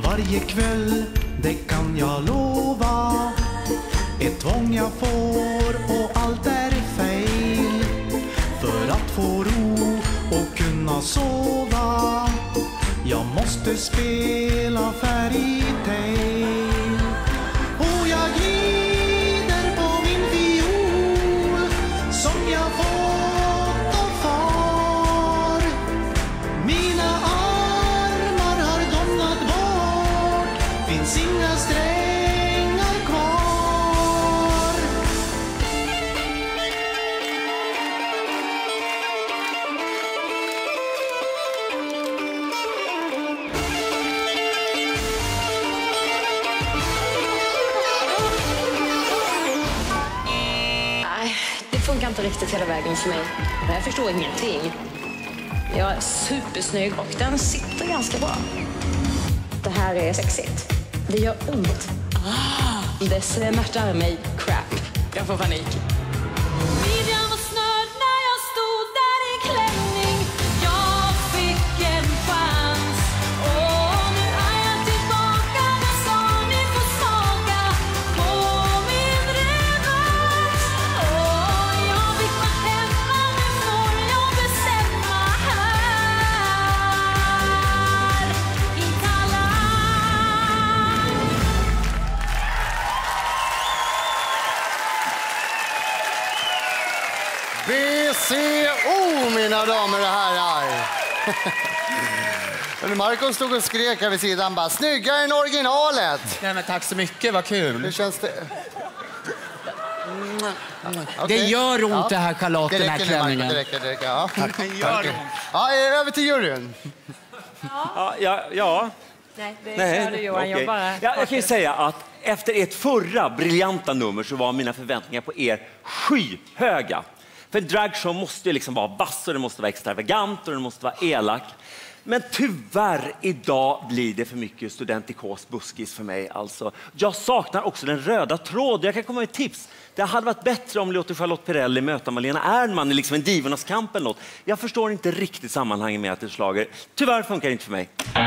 varje kväll, det kan jag lova. Ett tvång jag får och allt är fel. För att få ro och kunna sova, jag måste spela fairytale. Och jag glider på min fiol som jag fått av far. Mina armar har domnat bort, finns inga strängar kvar. Det funkar inte riktigt hela vägen för mig. Jag förstår ingenting. Jag är supersnygg och den sitter ganska bra. Det här är sexigt. Det gör ont. Det smärtar mig crap. Jag får panik. Midjan var snörd när jag stod där i klänning. Jag fick en chans. Och nu är jag tillbaka. Där sa ni får smaka på min revansch. Och jag vill vara hemma. Nu får jag bestämma här i Talang. BCO, mina damer och herrar. Marco stod och skrek här vid sidan bara, snyggare än originalet. Nej, men tack så mycket, vad kul. Hur känns det? Det gör ont det här, Charlotte, den här klänningen. Det räcker. Ja. Det gör ont. Ja, över till juryn. Ja. Nej, det är du Johan. Okej. Jag kan ju säga att efter ert förra briljanta nummer så var mina förväntningar på er skyhöga. För en dragshow måste ju liksom vara vass och det måste vara extravagant och det måste vara elak. Men tyvärr idag blir det för mycket studentikos buskis för mig. Alltså, jag saknar också den röda tråden. Jag kan komma med ett tips. Det hade varit bättre om låter Charlotte Perrelli möta Malena Ernman i liksom en Divornas kamp eller något. Jag förstår inte riktigt sammanhanget med att det slager. Tyvärr funkar det inte för mig.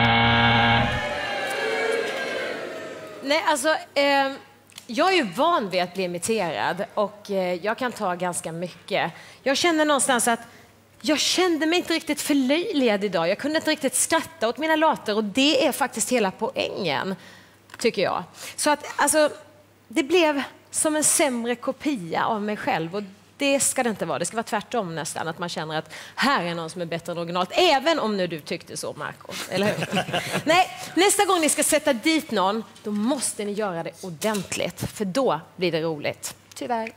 Nej, alltså... Jag är ju van vid att bli imiterad och jag kan ta ganska mycket. Jag känner någonstans att jag kände mig inte riktigt förlöjligad idag. Jag kunde inte riktigt skratta åt mina låtar och det är faktiskt hela poängen, tycker jag. Så att, alltså, det blev som en sämre kopia av mig själv och det ska det inte vara. Det ska vara tvärtom nästan, att man känner att här är någon som är bättre än originalet. Även om nu du tyckte så, Marco. Eller hur? Nej, nästa gång ni ska sätta dit någon, då måste ni göra det ordentligt. För då blir det roligt. Tyvärr.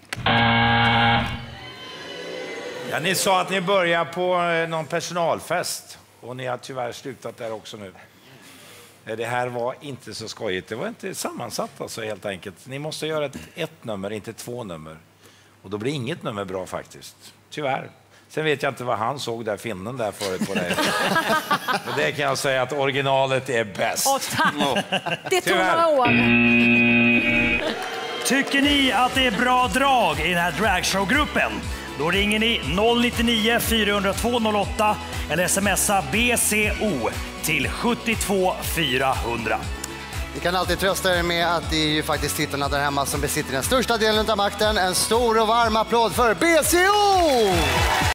Ja, ni sa att ni börjar på någon personalfest. Och ni har tyvärr slutat där också nu. Det här var inte så skojigt. Det var inte sammansatt alltså, helt enkelt. Ni måste göra ett nummer, inte 2 nummer. Och då blir inget nummer bra faktiskt. Tyvärr. Sen vet jag inte vad han såg där, finnen där förut på det. Men det kan jag säga att originalet är bäst. Åh, tack! Det tog några år. Tycker ni att det är bra drag i den här dragshowgruppen? Då ringer ni 099 402 08 eller smsar BCO till 72 400. Vi kan alltid trösta er med att det är ju faktiskt tittarna där hemma som besitter den största delen av makten. En stor och varm applåd för BCO!